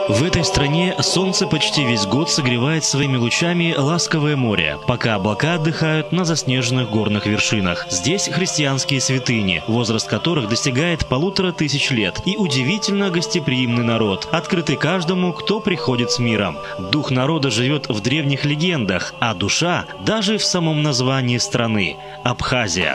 В этой стране солнце почти весь год согревает своими лучами ласковое море, пока облака отдыхают на заснеженных горных вершинах. Здесь христианские святыни, возраст которых достигает 1500 лет, и удивительно гостеприимный народ, открытый каждому, кто приходит с миром. Дух народа живет в древних легендах, а душа даже в самом названии страны – Абхазия.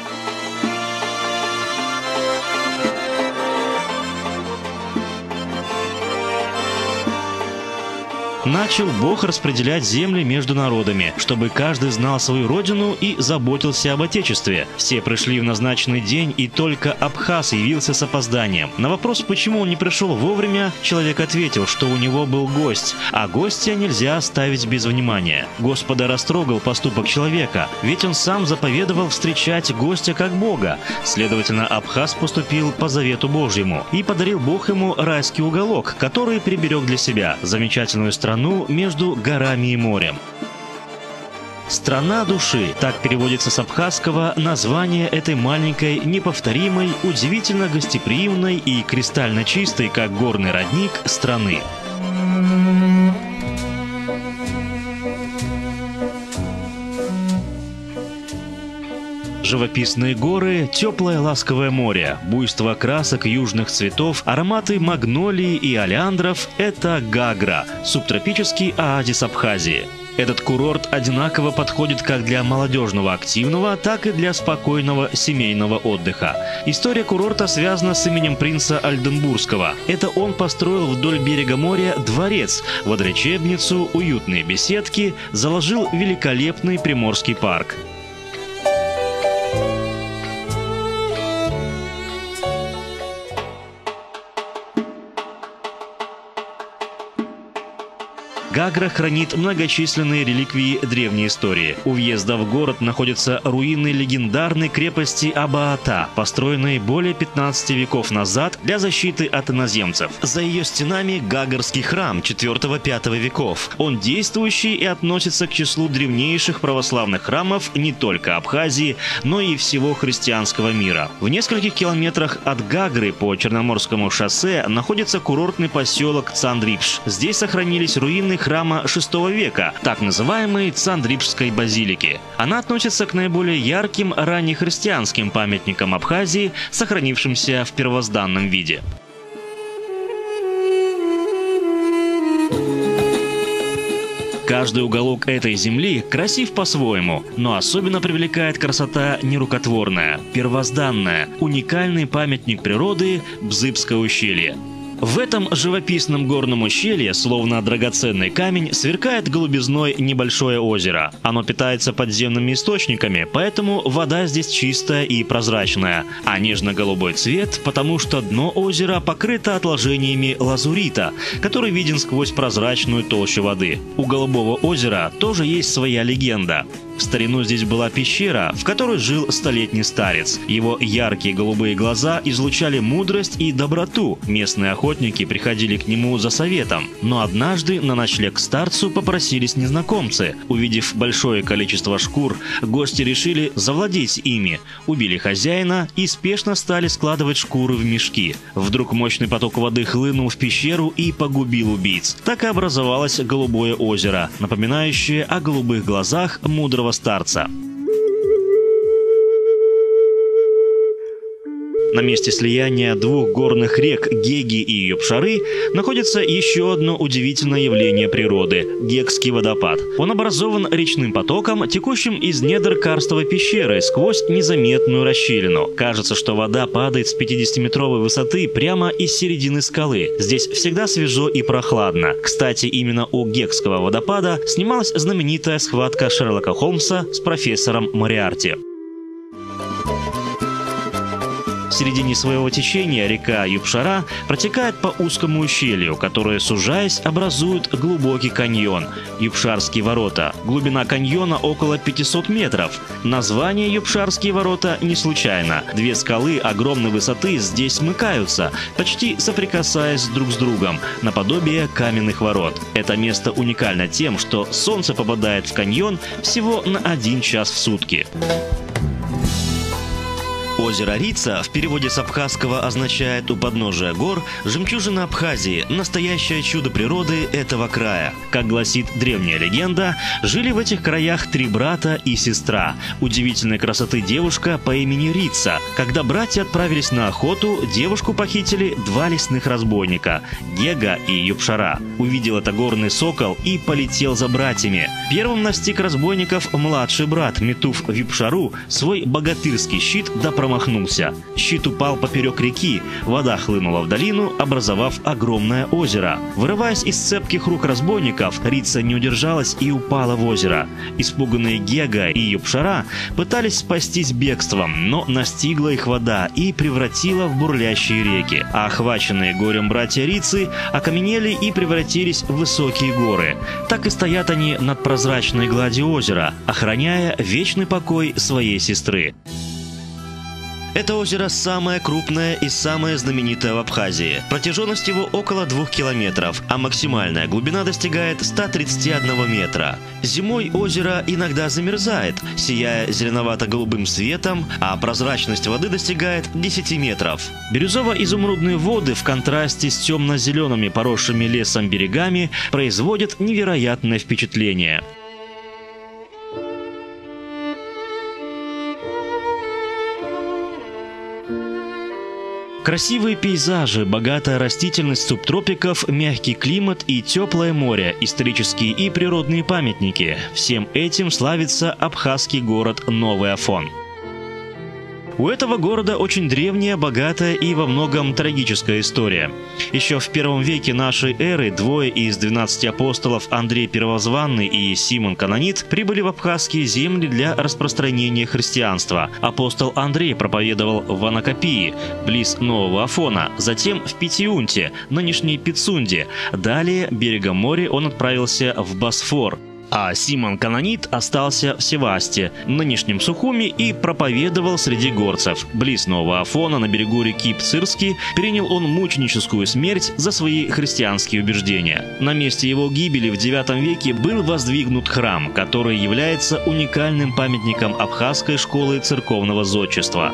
Начал Бог распределять земли между народами, чтобы каждый знал свою родину и заботился об отечестве. Все пришли в назначенный день, и только Абхаз явился с опозданием. На вопрос, почему он не пришел вовремя, человек ответил, что у него был гость, а гостя нельзя оставить без внимания. Господа растрогал поступок человека, ведь он сам заповедовал встречать гостя как Бога. Следовательно, Абхаз поступил по завету Божьему, и подарил Бог ему райский уголок, который приберег для себя, замечательную страну между горами и морем. «Страна души» – так переводится с абхазского название этой маленькой, неповторимой, удивительно гостеприимной и кристально чистой, как горный родник, страны. Живописные горы, теплое ласковое море, буйство красок южных цветов, ароматы магнолии и олеандров – это Гагра, субтропический оазис Абхазии. Этот курорт одинаково подходит как для молодежного активного, так и для спокойного семейного отдыха. История курорта связана с именем принца Ольденбургского. Это он построил вдоль берега моря дворец, водолечебницу, уютные беседки, заложил великолепный приморский парк. Гагра хранит многочисленные реликвии древней истории. У въезда в город находятся руины легендарной крепости Абаата, построенной более 15 веков назад для защиты от иноземцев. За ее стенами Гагарский храм IV-V веков. Он действующий и относится к числу древнейших православных храмов не только Абхазии, но и всего христианского мира. В нескольких километрах от Гагры по Черноморскому шоссе находится курортный поселок Цандрипш. Здесь сохранились руины храма VI века, так называемой Цандрипшской базилики. Она относится к наиболее ярким раннехристианским памятникам Абхазии, сохранившимся в первозданном виде. Каждый уголок этой земли красив по-своему, но особенно привлекает красота нерукотворная, первозданная, уникальный памятник природы Бзыбское ущелье. В этом живописном горном ущелье, словно драгоценный камень, сверкает голубизной небольшое озеро. Оно питается подземными источниками, поэтому вода здесь чистая и прозрачная, а нежно-голубой цвет, потому что дно озера покрыто отложениями лазурита, который виден сквозь прозрачную толщу воды. У Голубого озера тоже есть своя легенда. В старину здесь была пещера, в которой жил столетний старец. Его яркие голубые глаза излучали мудрость и доброту. Местные охотники приходили к нему за советом. Но однажды на ночлег к старцу попросились незнакомцы. Увидев большое количество шкур, гости решили завладеть ими. Убили хозяина и спешно стали складывать шкуры в мешки. Вдруг мощный поток воды хлынул в пещеру и погубил убийц. Так и образовалось Голубое озеро, напоминающее о голубых глазах мудрого старца. На месте слияния двух горных рек Геги и Йопшары находится еще одно удивительное явление природы – Гекский водопад. Он образован речным потоком, текущим из недр карстовой пещеры сквозь незаметную расщелину. Кажется, что вода падает с 50-метровой высоты прямо из середины скалы. Здесь всегда свежо и прохладно. Кстати, именно у Гекского водопада снималась знаменитая схватка Шерлока Холмса с профессором Мориарти. В середине своего течения река Йопшара протекает по узкому ущелью, которое, сужаясь, образует глубокий каньон – Йопшарские ворота. Глубина каньона около 500 метров. Название Йопшарские ворота не случайно. Две скалы огромной высоты здесь смыкаются, почти соприкасаясь друг с другом, наподобие каменных ворот. Это место уникально тем, что солнце попадает в каньон всего на 1 час в сутки. Озеро Рица в переводе с абхазского означает «у подножия гор», жемчужина Абхазии, настоящее чудо природы этого края. Как гласит древняя легенда, жили в этих краях 3 брата и сестра. Удивительной красоты девушка по имени Рица. Когда братья отправились на охоту, девушку похитили 2 лесных разбойника – Гега и Юпшара. Увидел это горный сокол и полетел за братьями. Первым настиг разбойников младший брат, метнув в Юпшару свой богатырский щит, да промахнулся. Щит упал поперек реки, вода хлынула в долину, образовав огромное озеро. Вырываясь из цепких рук разбойников, Рица не удержалась и упала в озеро. Испуганные Гега и Юпшара пытались спастись бегством, но настигла их вода и превратила в бурлящие реки. А охваченные горем братья Рицы окаменели и превратились в высокие горы. Так и стоят они над прозрачной гладью озера, охраняя вечный покой своей сестры. Это озеро самое крупное и самое знаменитое в Абхазии. Протяженность его около 2 километров, а максимальная глубина достигает 131 метра. Зимой озеро иногда замерзает, сияя зеленовато-голубым светом, а прозрачность воды достигает 10 метров. Бирюзово-изумрудные воды в контрасте с темно-зелеными поросшими лесом берегами производят невероятное впечатление. Красивые пейзажи, богатая растительность субтропиков, мягкий климат и теплое море, исторические и природные памятники – всем этим славится абхазский город Новый Афон. У этого города очень древняя, богатая и во многом трагическая история. Еще в 1 веке нашей эры 2 из 12 апостолов Андрей Первозванный и Симон Канонит прибыли в абхазские земли для распространения христианства. Апостол Андрей проповедовал в Анакапии, близ Нового Афона, затем в Питиунте, нынешней Пицунде. Далее берегом моря он отправился в Босфор. А Симон Канонит остался в Севасте, нынешнем Сухуми, и проповедовал среди горцев. Близ Нового Афона, на берегу реки Пцирски, принял он мученическую смерть за свои христианские убеждения. На месте его гибели в IX веке был воздвигнут храм, который является уникальным памятником абхазской школы церковного зодчества.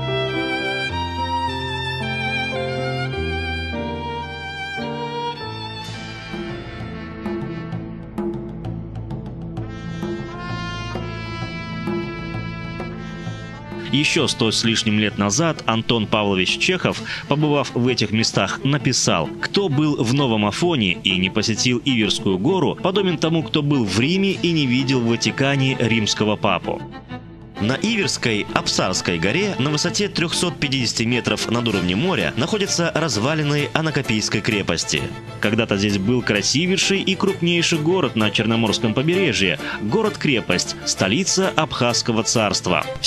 Еще 100 с лишним лет назад Антон Павлович Чехов, побывав в этих местах, написал: «Кто был в Новом Афоне и не посетил Иверскую гору, подобен тому, кто был в Риме и не видел в Ватикане римского папу». На Иверской Апсарской горе на высоте 350 метров над уровнем моря находятся развалины Анакапийской крепости. Когда-то здесь был красивейший и крупнейший город на Черноморском побережье – город-крепость, столица Абхазского царства. В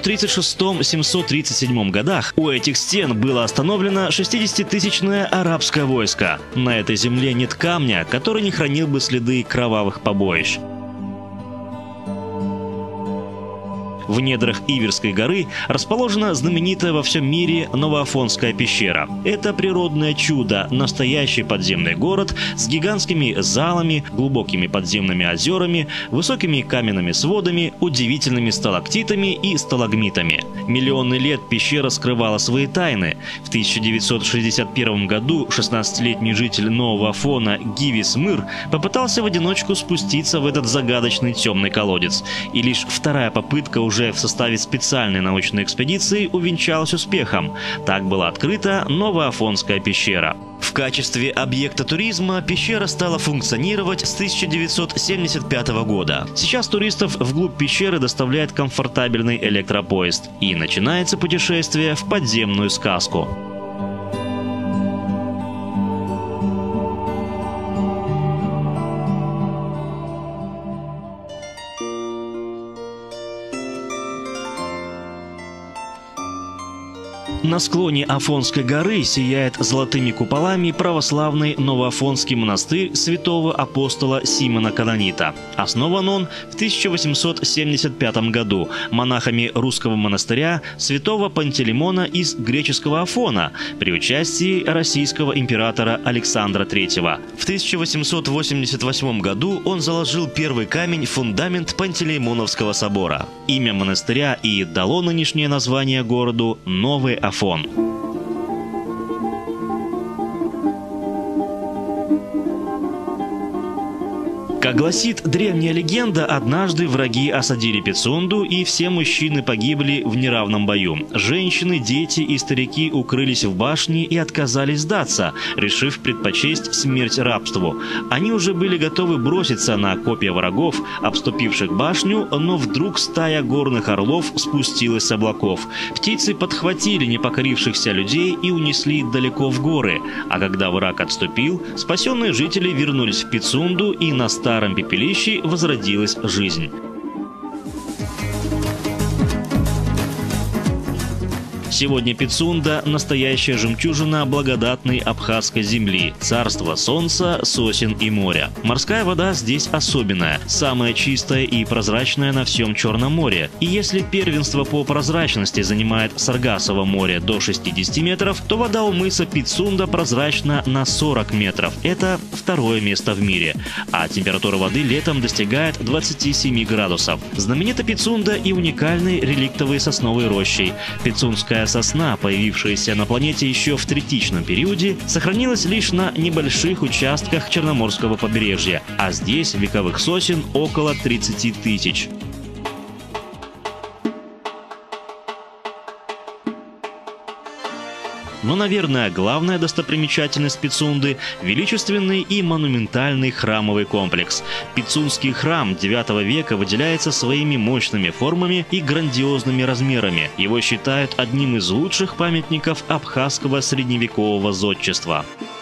736-737 годах у этих стен было остановлено 60-тысячное арабское войско. На этой земле нет камня, который не хранил бы следы кровавых побоищ. В недрах Иверской горы расположена знаменитая во всем мире Новоафонская пещера. Это природное чудо, настоящий подземный город с гигантскими залами, глубокими подземными озерами, высокими каменными сводами, удивительными сталактитами и сталагмитами. Миллионы лет пещера скрывала свои тайны. В 1961 году 16-летний житель Нового Афона Гивис Мыр попытался в одиночку спуститься в этот загадочный темный колодец. И лишь вторая попытка уже в составе специальной научной экспедиции увенчалась успехом. Так была открыта Новоафонская пещера. В качестве объекта туризма пещера стала функционировать с 1975 года. Сейчас туристов вглубь пещеры доставляет комфортабельный электропоезд. И начинается путешествие в подземную сказку. На склоне Афонской горы сияет золотыми куполами православный Новоафонский монастырь святого апостола Симона Канонита. Основан он в 1875 году монахами русского монастыря святого Пантелеймона из греческого Афона при участии российского императора Александра III. В 1888 году он заложил первый камень в фундамент Пантелеймоновского собора. имя монастыря и дало нынешнее название городу Новый Афон. Как гласит древняя легенда, однажды враги осадили Пицунду, и все мужчины погибли в неравном бою. Женщины, дети и старики укрылись в башне и отказались сдаться, решив предпочесть смерть рабству. Они уже были готовы броситься на копья врагов, обступивших башню, но вдруг стая горных орлов спустилась с облаков. Птицы подхватили непокорившихся людей и унесли далеко в горы. А когда враг отступил, спасенные жители вернулись в Пицунду, и на старом пепелище возродилась жизнь. Сегодня Пицунда – настоящая жемчужина благодатной абхазской земли, царство солнца, сосен и моря. Морская вода здесь особенная, самая чистая и прозрачная на всем Черном море. И если первенство по прозрачности занимает Саргасово море до 60 метров, то вода у мыса Пицунда прозрачна на 40 метров. Это второе место в мире. А температура воды летом достигает 27 градусов. Знаменита Пицунда и уникальной реликтовой сосновой рощей. Пицунская сосна, появившаяся на планете еще в третичном периоде, сохранилась лишь на небольших участках Черноморского побережья, а здесь вековых сосен около 30 тысяч. Но, наверное, главная достопримечательность Пицунды – величественный и монументальный храмовый комплекс. Пицунский храм IX века выделяется своими мощными формами и грандиозными размерами. Его считают одним из лучших памятников абхазского средневекового зодчества.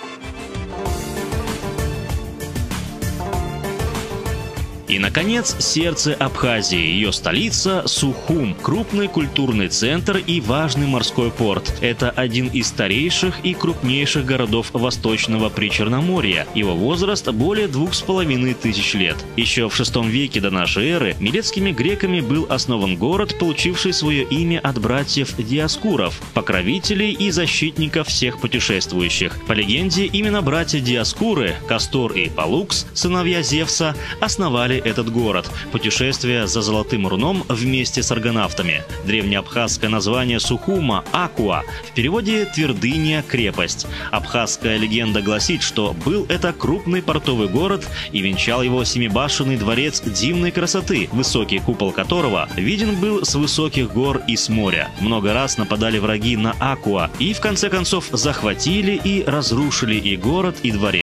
И, наконец, сердце Абхазии, ее столица Сухум, крупный культурный центр и важный морской порт. Это один из старейших и крупнейших городов Восточного Причерноморья. Его возраст более 2500 лет. Еще в VI веке до нашей эры милетскими греками был основан город, получивший свое имя от братьев Диоскуров, покровителей и защитников всех путешествующих. По легенде, именно братья Диоскуры, Кастор и Палукс, сыновья Зевса, основали этот город. Путешествие за Золотым Руном вместе с аргонавтами. Древнеабхазское название Сухума – Акуа, в переводе «твердыня, крепость». Абхазская легенда гласит, что был это крупный портовый город и венчал его семибашенный дворец дивной красоты, высокий купол которого виден был с высоких гор и с моря. Много раз нападали враги на Акуа и в конце концов захватили и разрушили и город, и дворец.